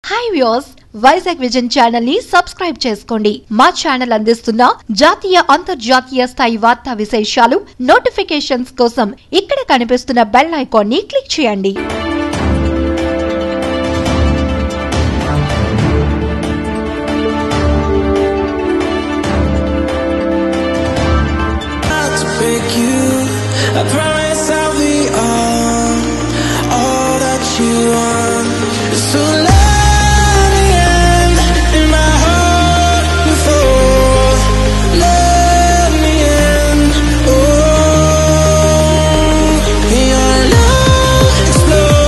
Hi viewers, Vizag vision channel ని subscribe చేసుకోండి. మా ఛానల్ అందిస్తున్న జాతీయ అంతర్జాతీయ స్థాయి వార్తా విశేషాలు నోటిఫికేషన్స్ కోసం ఇక్కడ కనిపిస్తున్న బెల్ ఐకాన్ ని క్లిక్ చేయండి. I promise I'll be all that you want. So let me in my heart before. Let me in. Oh, your love explodes.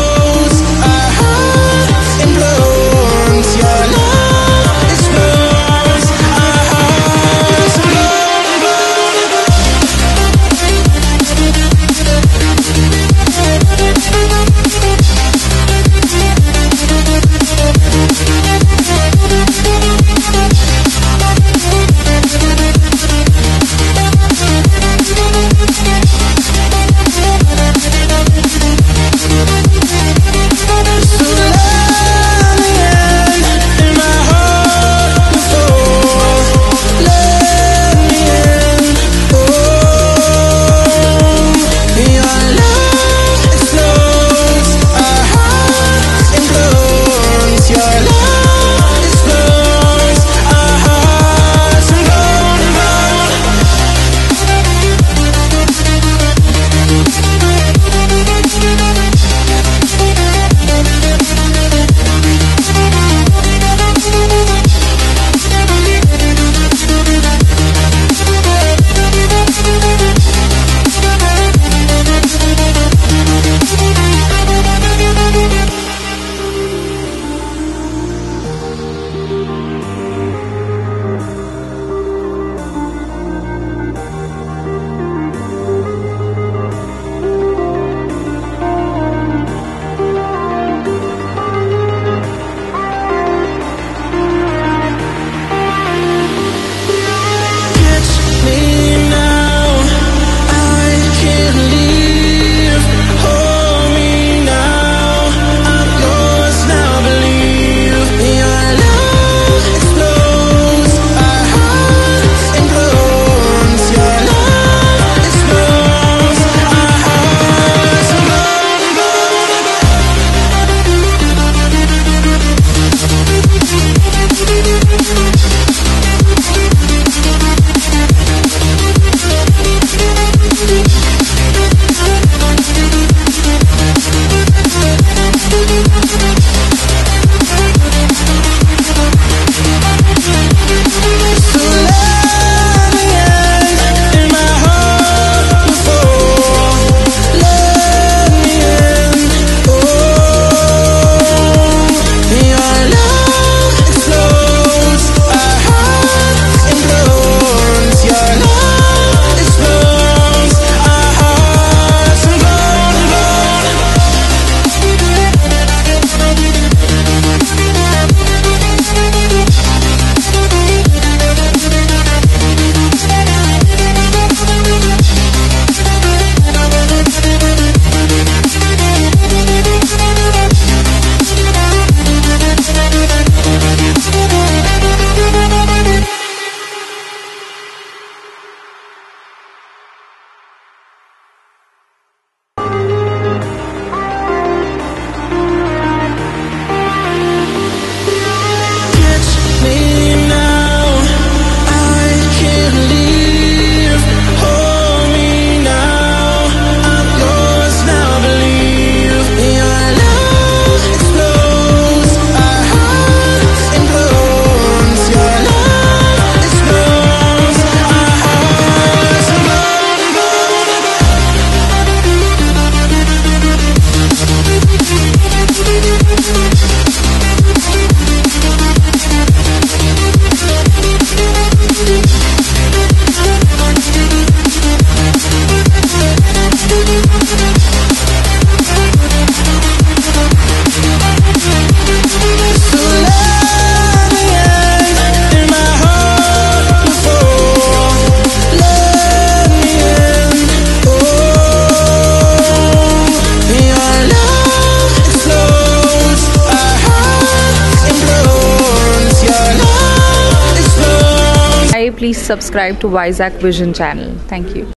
please subscribe to Vizag Vision channel. Thank you.